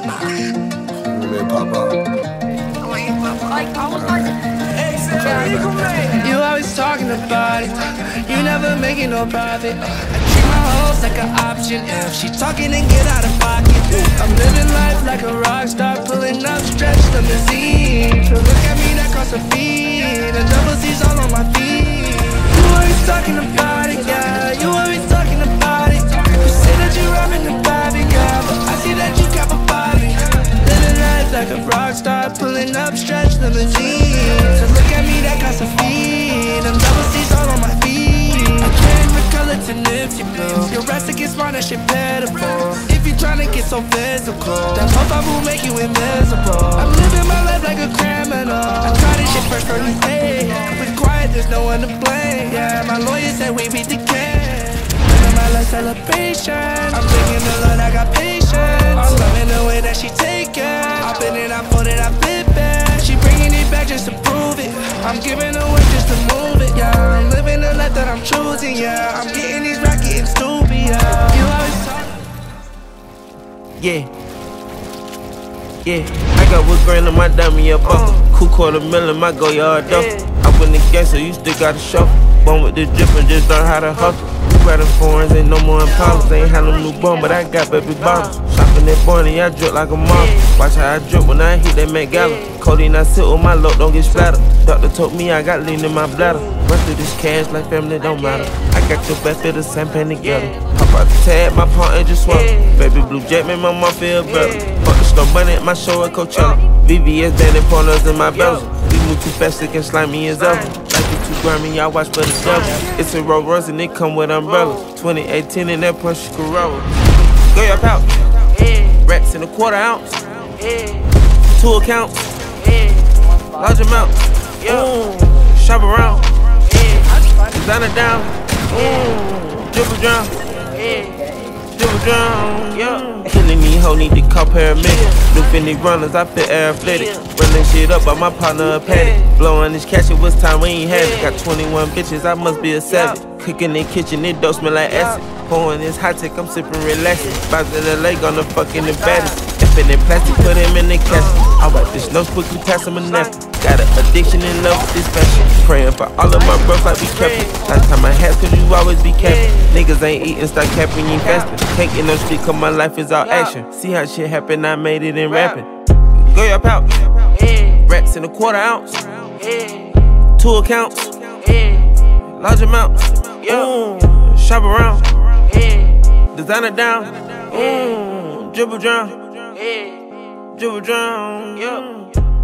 Pop out. You always talking about it, you never making no profit. I treat my hoes like an option. If she talking, then get out of pocket. I'm living life like a rock star, pulling up stretch limousine. So look at me, that costs a fee, and double C's all on my feet. You always talking about it, yeah. You always talking about it. You say that you robbing the Bobby, yeah, but I see that you cap a Bobby. Living life like a rock star, pulling up stretch limousine. So look at me, that costs a fee, and double C's all on my feet. I change the color to nifty blue. Your rest against smart, that shit pitiful. If you tryna get so physical, that pop-up will make you invisible. I'm living my life like a criminal. I try this shit first for you, hey. Be quiet, there's no one to blame. Yeah, my lawyer said we beat the case. Living my life celebration. I'm thinking the Lord, I got patience. I'm loving the way that she take it. I put it, I put it, I flip it. She bringing it back just to prove it. I'm giving away just to move it, yeah. I'm living the life that I'm choosing, yeah. I'm getting these racks, getting stupid, yeah. You always talk. Yeah, I got wood grain on my diamond, yeah, buckle. Cool $250,000, my go yard duffel. I win the game, so you still gotta shuffle. Born with the drip and just learn how to hustle. Riding foreigns, ain't no more Impalas. Ain't had no new bum, but I got baby bottles. Shopping that Barney, I drip like a model. Watch how I drip when I hit that Met Gala. Codeine, I sit with my load, don't get splattered. Doctor told me I got lean in my bladder. Run through this cash like family, don't matter. I got your best feel the same pen together. Pop out the tag, my partner just swallow. Baby blue jet, make my mom feel better. Fuck the store bunny at my show at Coachella. VVS bandit partners in my Belgium. We move too fast, it can slime me as ever. Like it too grimy, y'all watch for the devil. It's a Rolls Royce and it come with umbrellas. 2018 in that Porsche Corolla. Go your pouch. Racks in a quarter ounce. 2 accounts. Large amount. Shop around. Designer down. Dribble drown. Dribble drown. Killing these hoes, need to call paramedic. New Fendi runners, I feel athletic. Running shit up by my partner a paddock. Blowing this cash, it was time we ain't had it. Got 21 bitches, I must be a savage. Cooking in the kitchen, it don't smell like acid. Pouring this hot tech, I'm sipping relaxing. Bounce in the lake on the fucking the baddest. Infinite plastic, put him in the casket. I wipe this nose quickly, pass him a napkin. Got an addiction in love with this fashion. Praying for all of my bros like we kept it. Last time I had, cause you always be capping. Niggas ain't eating, start capping, you ain't fasting. Can't get no street, cause my life is all action. See how shit happen, I made it in rapping. Go your pouch. Racks in a quarter ounce. 2 accounts. Large amount. Shop around. Designer down. Dribble drown. Dribble drown.